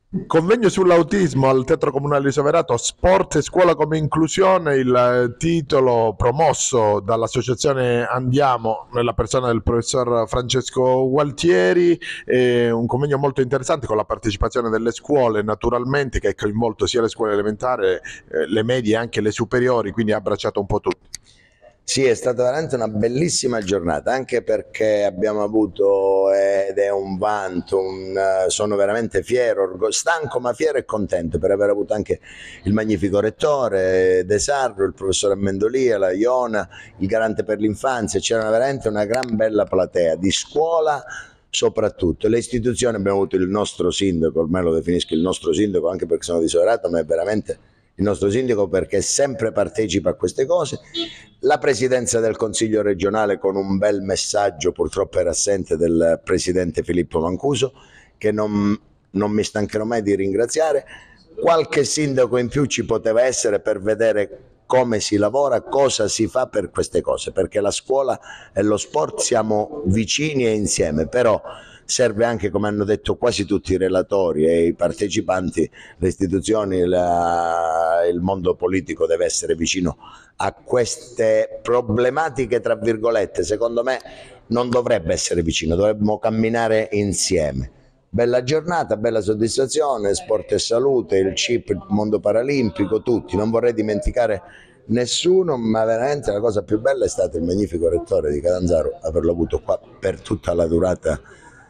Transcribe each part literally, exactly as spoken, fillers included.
Convegno sull'autismo al Teatro Comunale di Soverato, Sport e Scuola come Inclusione, il eh, titolo promosso dall'associazione Andiamo nella persona del professor Francesco Gualtieri, è un convegno molto interessante con la partecipazione delle scuole naturalmente, che ha coinvolto sia le scuole elementari, eh, le medie e anche le superiori, quindi ha abbracciato un po' tutti. Sì, è stata veramente una bellissima giornata, anche perché abbiamo avuto, ed è un vanto, un, sono veramente fiero, stanco ma fiero e contento per aver avuto anche il magnifico rettore De Sarro, il professor Amendolia, la Iona, il garante per l'infanzia. C'era veramente una gran bella platea di scuola, soprattutto le istituzioni. Abbiamo avuto il nostro sindaco, ormai lo definisco il nostro sindaco anche perché sono di Soverato, ma è veramente il nostro sindaco perché sempre partecipa a queste cose. La presidenza del Consiglio regionale con un bel messaggio, purtroppo era assente, del presidente Filippo Mancuso, che non, non mi stancherò mai di ringraziare. Qualche sindaco in più ci poteva essere per vedere come si lavora, cosa si fa per queste cose, perché la scuola e lo sport siamo vicini e insieme, però serve anche, come hanno detto quasi tutti i relatori e i partecipanti, le istituzioni, la, il mondo politico deve essere vicino a queste problematiche, tra virgolette. Secondo me non dovrebbe essere vicino, dovremmo camminare insieme. Bella giornata, bella soddisfazione, sport e salute, il C I P, il mondo paralimpico, tutti, non vorrei dimenticare nessuno, ma veramente la cosa più bella è stato il magnifico rettore di Catanzaro, averlo avuto qua per tutta la durata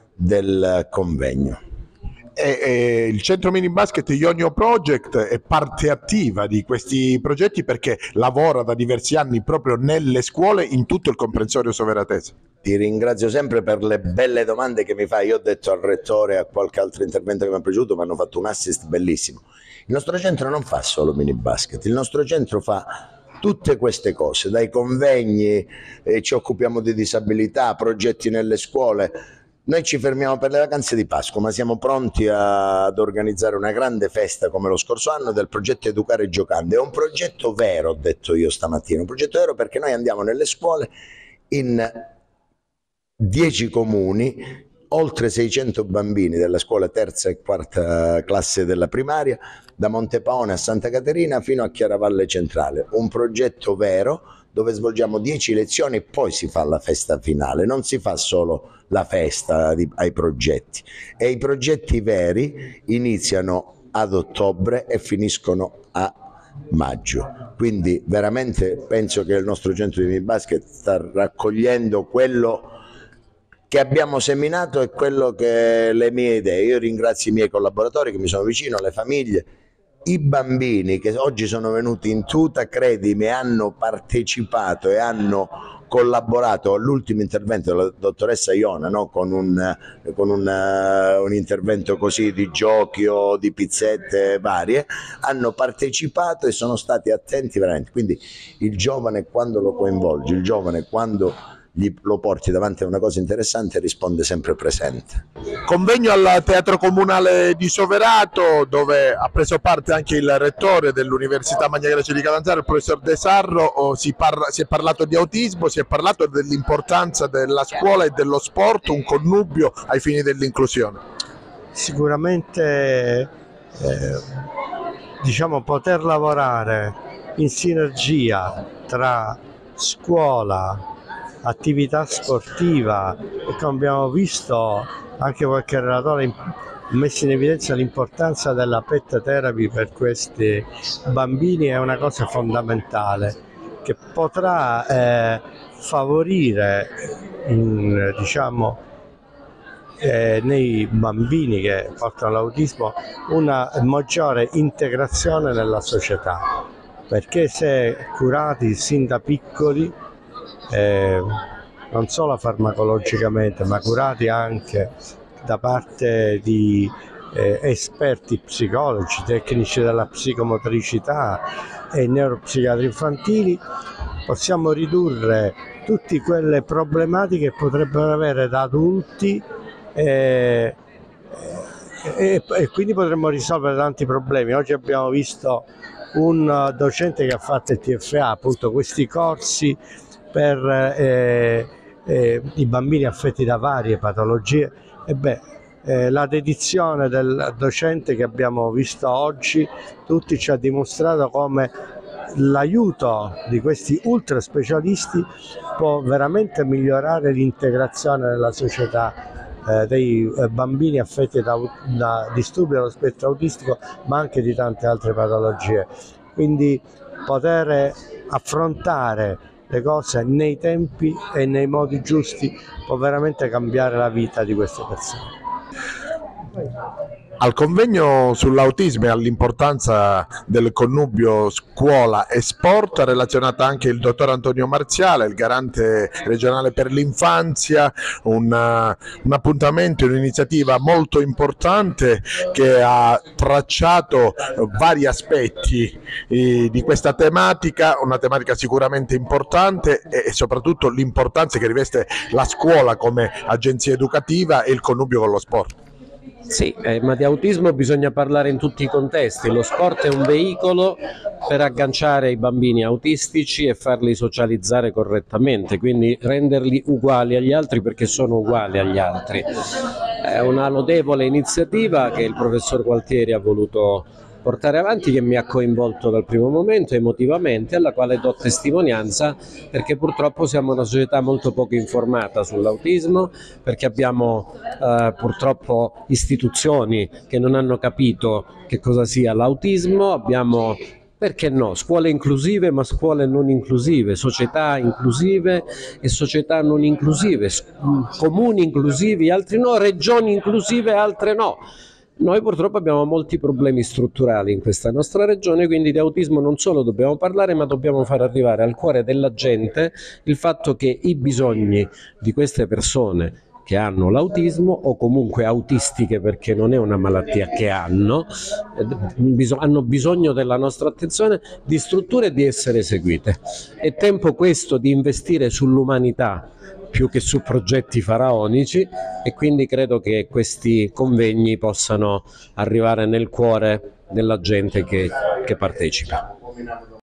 del convegno. E, e il centro mini basket Ionio Project è parte attiva di questi progetti perché lavora da diversi anni proprio nelle scuole in tutto il comprensorio soveratese. Ti ringrazio sempre per le belle domande che mi fai. Io ho detto al rettore e a qualche altro intervento che mi ha preceduto, mi hanno fatto un assist bellissimo. Il nostro centro non fa solo mini basket, il nostro centro fa tutte queste cose, dai convegni, eh, ci occupiamo di disabilità, progetti nelle scuole. Noi ci fermiamo per le vacanze di Pasqua, ma siamo pronti a, ad organizzare una grande festa come lo scorso anno del progetto Educare Giocando. È un progetto vero, ho detto io stamattina, un progetto vero perché noi andiamo nelle scuole in dieci comuni, oltre seicento bambini della scuola terza e quarta classe della primaria, da Montepaone a Santa Caterina fino a Chiaravalle Centrale. Un progetto vero dove svolgiamo dieci lezioni e poi si fa la festa finale, non si fa solo la festa di, ai progetti. E i progetti veri iniziano ad ottobre e finiscono a maggio, quindi veramente penso che il nostro centro di mini basket sta raccogliendo quello che abbiamo seminato e quello che le mie idee. Io ringrazio i miei collaboratori che mi sono vicino, le famiglie, i bambini che oggi sono venuti in tuta, credimi, hanno partecipato e hanno collaborato all'ultimo intervento della dottoressa Iona, no? con, un, con un, uh, un intervento così di giochi o di pizzette varie, hanno partecipato e sono stati attenti veramente. Quindi il giovane, quando lo coinvolgi, il giovane quando gli, lo porti davanti a una cosa interessante, risponde sempre presente. Convegno al Teatro Comunale di Soverato, dove ha preso parte anche il rettore dell'Università Magna Grecia di Catanzaro, il professor De Sarro. Si, parla, si è parlato di autismo, si è parlato dell'importanza della scuola e dello sport, un connubio ai fini dell'inclusione. Sicuramente eh, diciamo, poter lavorare in sinergia tra scuola, attività sportiva e, come abbiamo visto anche qualche relatore ha messo in evidenza l'importanza della pet therapy per questi bambini, è una cosa fondamentale che potrà eh, favorire in, diciamo, eh, nei bambini che portano l'autismo una maggiore integrazione nella società, perché se curati sin da piccoli, Eh, non solo farmacologicamente ma curati anche da parte di eh, esperti psicologi, tecnici della psicomotricità e neuropsichiatri infantili, possiamo ridurre tutte quelle problematiche che potrebbero avere da adulti eh, e, e quindi potremmo risolvere tanti problemi. Oggi abbiamo visto un docente che ha fatto il T F A, appunto questi corsi per eh, eh, i bambini affetti da varie patologie, e beh, Eh, la dedizione del docente che abbiamo visto oggi, tutti ci ha dimostrato come l'aiuto di questi ultra specialisti può veramente migliorare l'integrazione nella società eh, dei eh, bambini affetti da, da disturbi dello spettro autistico, ma anche di tante altre patologie. Quindi poter affrontare le cose nei tempi e nei modi giusti può veramente cambiare la vita di queste persone. Al convegno sull'autismo e all'importanza del connubio scuola e sport ha relazionato anche il dottor Antonio Marziale, il garante regionale per l'infanzia, un, un appuntamento, un'iniziativa molto importante che ha tracciato vari aspetti eh, di questa tematica, una tematica sicuramente importante e, e soprattutto l'importanza che riveste la scuola come agenzia educativa e il connubio con lo sport. Sì, eh, ma di autismo bisogna parlare in tutti i contesti. Lo sport è un veicolo per agganciare i bambini autistici e farli socializzare correttamente, quindi renderli uguali agli altri perché sono uguali agli altri. È una lodevole iniziativa che il professor Gualtieri ha voluto portare avanti, che mi ha coinvolto dal primo momento emotivamente, alla quale do testimonianza perché purtroppo siamo una società molto poco informata sull'autismo, perché abbiamo eh, purtroppo istituzioni che non hanno capito che cosa sia l'autismo, abbiamo, perché no, scuole inclusive ma scuole non inclusive, società inclusive e società non inclusive, comuni inclusivi, altri no, regioni inclusive, altre no. Noi purtroppo abbiamo molti problemi strutturali in questa nostra regione, quindi di autismo non solo dobbiamo parlare, ma dobbiamo far arrivare al cuore della gente il fatto che i bisogni di queste persone che hanno l'autismo, o comunque autistiche perché non è una malattia che hanno, hanno bisogno della nostra attenzione, di strutture e di essere seguite. È tempo questo di investire sull'umanità più che su progetti faraonici, e quindi credo che questi convegni possano arrivare nel cuore della gente che, che partecipa.